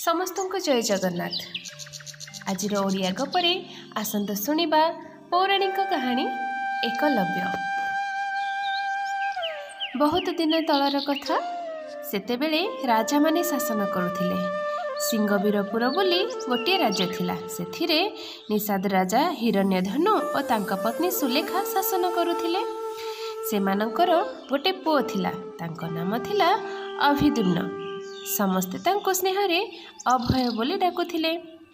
समस्त को जय जगन्नाथ। आज ओडिया गपरे आसंत शुणिबा पौराणिक कहानी एकलव्य। बहुत दिन तलर कथा। सेतेबेले राजा माने शासन करुथिले। सिंहवीरपुर बोली गोटे राज्य थिला। सेथिरे निषाद राजा हिरण्यधनु और तांका पत्नी सुलेखा शासन करुथिले। सेमानंकर गोटे पुओ थिला। तांका नाम थिला अभिदुन्न। समस्ते तांको स्नेहरे अभय बोली डाकुथिले।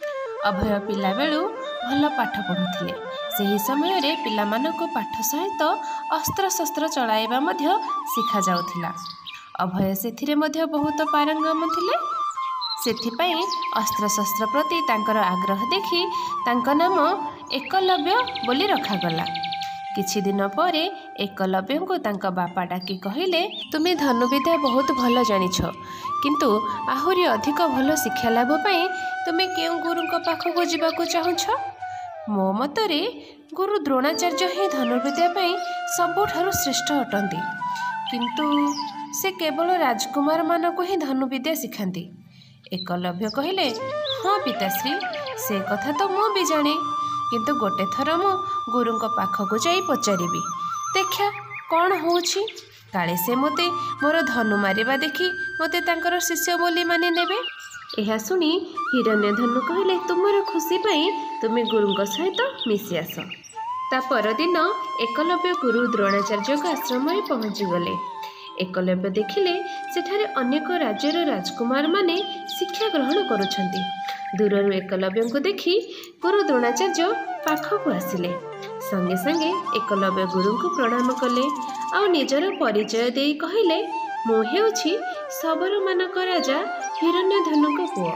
अभय पिला बेलू भल पाठ पढ़ुथिले। सही समय रे पिलामानंको पाठ सहित अस्त्र शस्त्र चलाइबा मध्य शिखा जाउथिला। अभय सेथिरे मध्य बहुत पारंगम थिले। सेथिपाई अस्त्र शस्त्र प्रति तांकर आग्रह देखि तांका नाम एकलव्य बोली रखागला। किछि दिन परे एकलव्य को तांका बापा डाकी कहिले, तुमे धनुविद्या बहुत भल जानिछ, किंतु आहुरी अधिक भल शिक्षा लाभ पाई तुमे केउ गुरु पाखक जावाक चाहुछ? मो मतरे गुरु द्रोणाचार्य ही धनुर्विद्या पाई सबुठारु श्रेष्ठ अटंती, किंतु से केवल राजकुमार मानक ही धनुविद्या शिखाती। एकलव्य कहिले, हाँ पिताश्री, से कथा तो मु भी जाने, किंतु गोटे थर मु गुरु पाखक जाई पचारिबी, देखा कौन होउछि, काले से मते मोर धनु मारिबा देखि मते तांकर शिष्य बोली माने नेबे। एहा सुनी हिरण्यधनु कहिले, तुमर खुशी पाई तुमे गुरुଙ୍କ सहित मिसी आस। ता परदिन एकलव्य गुरु द्रोणाचार्य आश्रम में पहुँची गले। एकलव्य देखिले सेठारे अनेक राज्यर राजकुमार माने शिक्षा ग्रहण करुछंती। दूरରୁ एकलव्य को देखि गुरु द्रोणाचार्य पाखक आसिले। संगे संगे एकलव्य गुरु को प्रणाम कले और निजर परिचय दे कहिले, मु हेउछि सबर मानक राजा हिरण्यधनु को पुओ।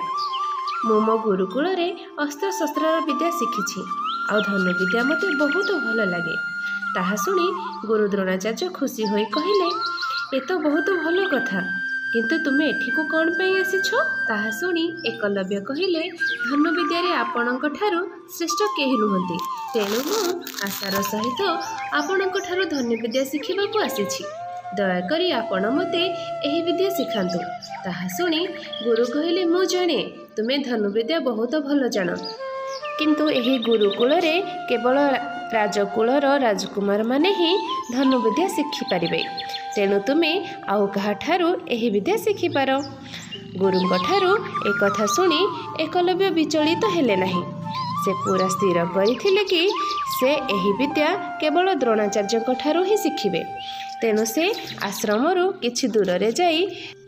मु मो गुरुकुल रे अस्त्र शस्त्र विद्या शिखिछि और धनु विद्या मते बहुत भल लागे। ताहा सुनी गुरु द्रोणाचार्य खुशी होई कहिले, ए तो बहुत भल कथा, किंतु तुमे एठिको कौन पे आसीछ? ताहा सुनी एकलव्य कहिले, धनु विद्यारे आपणक ठारू श्रेष्ठ केही नुहंती, तेणु मु आशार सहित आपणक ठारू धनु विद्या शिखिबाकू आसीछि। दयाकरी आपण मते एही विद्या शिखांतु। ताहा सुनी गुरु कहिले, मु जाने तुमे धनु विद्या बहुत भल जान, किंतु एही गुरुकुल रे केवल राजकुलर राजकुमार माने ही धनु विद्या शिखि पारिबे, तेणु तुमे आउ कहा ठारू एही विद्या शिखि पार। गुरुଙ୍କ ठारू एक कथा सुनी एकलव्य विचलित हेले नाही। से पूरा स्थिर करिथिले कि से एही विद्या केवल द्रोणाचार्यଙ୍କ ठारू ही शिखिबे। तेणु से आश्रमरू किछि दूर रे जाई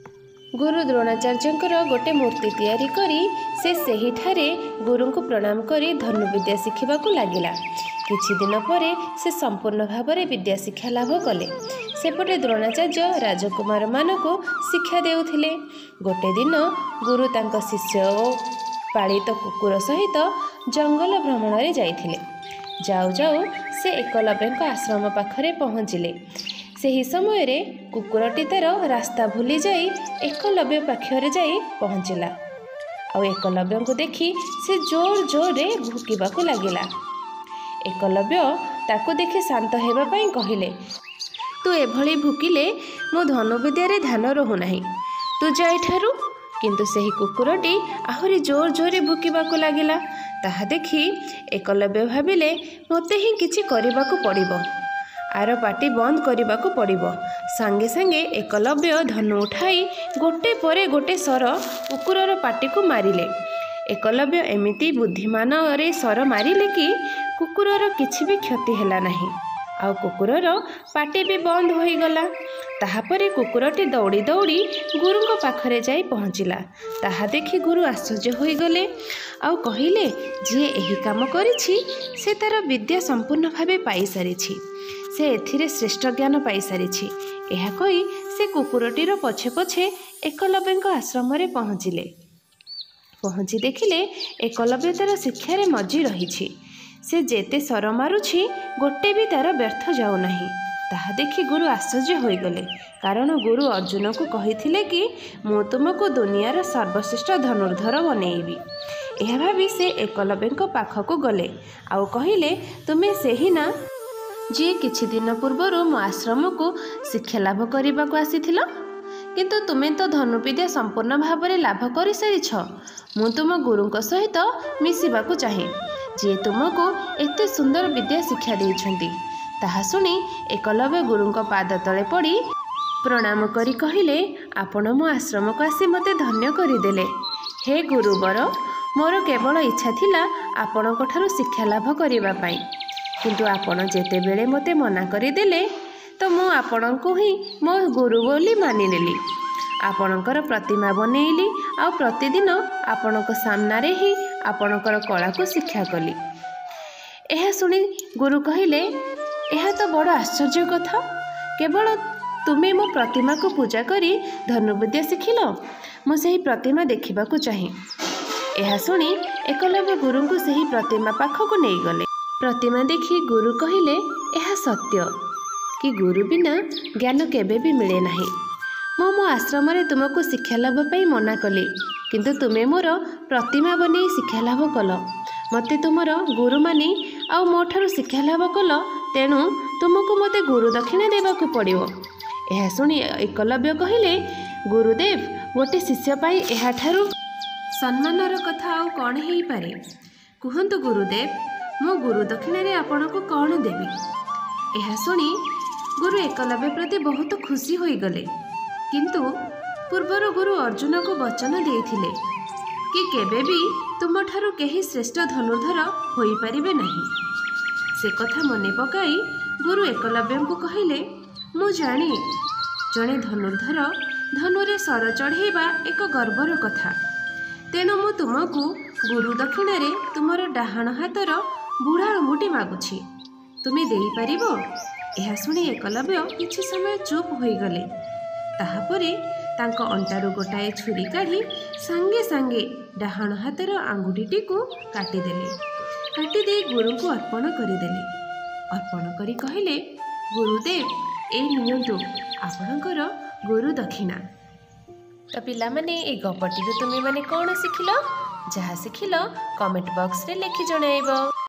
गुरु द्रोणाचार्यंकर गोटे मूर्ति तैयारी करी से सही ठारे गुरु को प्रणाम करी धनु विद्या शिखिबाकू लागिला। किछि दिन परे से संपूर्ण भाव में विद्या शिक्षा लाभ कले। सेपटे द्रोणाचार्य राजकुमार मानक शिक्षा देउथिले। गोटे दिन गुरु तांका शिष्य और पालित कुकुर सहित जंगल भ्रमण रे जाइथिले। जाऊ जाऊ से एकलव्य आश्रम पाखरे पहुँचिले। सही समय रे कुकुरटी तार रास्ता भूली जाई एकलव्य पाखरे जाई पहुँचला और एकलव्य को देखी से जोर जोर रे भुकिबाकू लागिला। एकलव्य ताकू देखि शांत हेबा पई कहिले, तू एभली भुकिले मो धनु विद्यारे ध्यान रहू नाही, तू जाई ठारू। किंतु सही कुकुरटी आहुरी जोर जोर भुकिबाकू लागिला। ताहा देखि एकलव्य भाबिले, मते ही किछि करिबाकू पड़िबो, आर पाटी बंद करने पड़िबो। सांगे सांगे एकलव्य धनु उठाई गोटे परे गोटे सर कुकुरर पाटी को मारिले। एकलव्य एमिति बुद्धिमान रे सर मारिले कि कुकुरर किछि भी क्षति हैला नाही, आउ कुकुरर पाटी भी बंद होई गला। ताहापरे कुकुरटी दौड़ी दौड़ी गुरुଙ୍କ पाखरे जाई पहुँचिला। ताहा देखि गुरु आश्चर्य होई गले आउ कहिले, जे एही काम करिछि से तार विद्या संपूर्ण भावे पाई सारिछि, से एथिरे श्रेष्ठ ज्ञान पाई सारिछि। एहा कही से कुकुरटीर पछे पछे एकलव्य आश्रम रे पहुँचिले। पहुँची देखिले एकलव्य तार शिक्षार मजी रही। से जेते सर मारुछि गोटे भी तार व्यर्थ जाऊ नाही। ताहा देखि गुरु आश्चर्य होई गले, कारण गुरु अर्जुन को कहिथिले कि मु तुमको दुनियार सर्वश्रेष्ठ धनुर्धर बनैबी। एहा भाबी से एकलव्य पाखक गले आउ कहिले, तुमे सेही ना जी किछि दिन पूर्वर मो आश्रम को शिक्षा लाभ करने को आसीथिल? କିନ୍ତୁ ତୁମେ ତ ଧନୁବିଦ୍ୟା ସମ୍ପୂର୍ଣ୍ଣ ଭାବରେ ଲାଭ କରିସାରିଛ। ମୁଁ ତୁମ ଗୁରୁଙ୍କ ସହିତ ମିଶିବାକୁ ଚାହେଁ, ଯିଏ ତୁମକୁ ଏତେ ସୁନ୍ଦର ବିଦ୍ୟା ଶିକ୍ଷା ଦେଇଛନ୍ତି। ତାହା ଶୁଣି ଏକଲବ୍ୟ ଗୁରୁଙ୍କ ପାଦ ତଳେ ପଡ଼ି ପ୍ରଣାମ କରି କହିଲେ, ଆପଣ ମୋ ଆଶ୍ରମକୁ ଆସି ମୋତେ ଧନ୍ୟ କରିଦେଲେ। ହେ ଗୁରୁବର, ମୋର କେବଳ ଇଚ୍ଛା ଥିଲା ଆପଣଙ୍କଠାରୁ ଶିକ୍ଷା ଲାଭ କରିବା ପାଇଁ, କିନ୍ତୁ ଆପଣ ଯେତେବେଳେ ମୋତେ ମନା କରିଦେଲେ ତ ମୁଁ ଆପଣଙ୍କୁ ହିଁ ମୋ ଗୁରୁ ବୋଲି ମାନିନେଲି। ଆପଣଙ୍କର ପ୍ରତିମା ବନେଇଲି ଆଉ ପ୍ରତିଦିନ ଆପଣଙ୍କ ସାମ୍ନାରେ ହିଁ ଆପଣଙ୍କର କଳାକୁ ଶିକ୍ଷା କଲି। ଏହା ଶୁଣି ଗୁରୁ କହିଲେ, ଏହା ତ ବଡ଼ ଆଶ୍ଚର୍ଯ୍ୟ କଥା। କେବଳ ତୁମେ ମୋ ପ୍ରତିମାକୁ ପୂଜା କରି ଧନୁବିଦ୍ୟା ଶିଖିଲ। ମୁଁ ସେହି ପ୍ରତିମା ଦେଖିବାକୁ ଚାହେଁ। ଏହା ଶୁଣି ଏକଲବ୍ୟ ଗୁରୁଙ୍କୁ ସେହି ପ୍ରତିମା ପାଖକୁ ନେଇଗଲେ। ପ୍ରତିମା ଦେଖି ଗୁରୁ କହିଲେ, ଏହା ସତ୍ୟ କି ଗୁରୁ ବିନା ଜ୍ଞାନ କେବେ ବି ମିଳେ ନାହିଁ। ମୁଁ ମୋ ଆଶ୍ରମରେ ତୁମକୁ ଶିକ୍ଷା ଲାଭ ପାଇଁ ମନା କଲି, କିନ୍ତୁ ତୁମେ ମୋର ପ୍ରତିମା ବନେଇ ଶିକ୍ଷା ଲାଭ କଲ। ମୋତେ ତୁମର ଗୁରୁ ମାନି ଆଉ ମୋ ଠାରୁ ଶିକ୍ଷା ଲାଭ କଲ, ତେଣୁ ତୁମକୁ ମୋତେ ଗୁରୁ ଦକ୍ଷିଣା ଦେବାକୁ ପଡ଼ିବ। ଏହା ଶୁଣି ଏକଲବ୍ୟ କହିଲେ, ଗୁରୁଦେବ, ଗୋଟିଏ ଶିଷ୍ୟ ପାଇଁ ଏହାଠାରୁ ସମ୍ମାନର କଥା ଆଉ କ'ଣ ହେଇପାରେ? କୁହନ୍ତୁ ଗୁରୁଦେବ, ମୁଁ ଗୁରୁ ଦକ୍ଷିଣାରେ ଆପଣଙ୍କୁ କ'ଣ ଦେବି? ଏହା ଶୁଣି ଗୁରୁ ଏକଲବ୍ୟ ପ୍ରତି ବହୁତ ଖୁସି ହୋଇଗଲେ। କିନ୍ତୁ ପୂର୍ବରୁ ଗୁରୁ ଅର୍ଜୁନକୁ ବଚନ ଦେଇଥିଲେ କି କେବେ ବି ତୁମଠାରୁ କେହି ଶ୍ରେଷ୍ଠ ଧନୁର୍ଦ୍ଧର ହୋଇପାରିବେ ନାହିଁ। ସେ କଥା ମନେ ପକାଇ ଗୁରୁ ଏକଲବ୍ୟଙ୍କୁ କହିଲେ, ମୁଁ ଜାଣେ ଜଣେ ଧନୁର୍ଦ୍ଧର ଧନୁରେ ସର ଚଢ଼େଇବା ଏକ ଗର୍ବର କଥା, ତେଣୁ ମୁଁ ତୁମକୁ ଗୁରୁ ଦକ୍ଷିଣାରେ ତୁମର ଡାହାଣ ହାତର ବୁଢ଼ା ଆଙ୍ଗୁଠି ମାଗୁଛି। ତୁମେ ଦେଇପାରିବ? ଏହା ଶୁଣି ଏକଲବ୍ୟ କିଛି ସମୟ ଚୁପ୍ ହୋଇଗଲେ। ତାହାପରେ ତାଙ୍କ ଅଣ୍ଟାରୁ ଗୋଟାଏ ଛୁରୀ କାଢ଼ି ସାଙ୍ଗେ ସାଙ୍ଗେ ଡାହାଣ ହାତର ଆଙ୍ଗୁଠିଟିକୁ କାଟିଦେଲେ। କାଟିଦେଇ ଗୁରୁଙ୍କୁ ଅର୍ପଣ କରିଦେଲେ। ଅର୍ପଣ କରି କହିଲେ, ଗୁରୁଦେବ, ଏଇ ନିଅନ୍ତୁ ଆପଣଙ୍କର ଗୁରୁ ଦକ୍ଷିଣା। ତ ପିଲାମାନେ, এই ଗପଟିରୁ ତୁମେମାନେ କ'ଣ ଶିଖିଲ? ଯାହା ଶିଖିଲ କମେଣ୍ଟ ବକ୍ସରେ ଲେଖି ଜଣାଇବ।